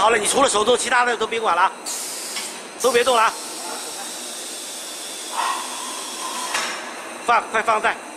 好了，你除了手动，其他的都别管了，都别动了啊！快放在。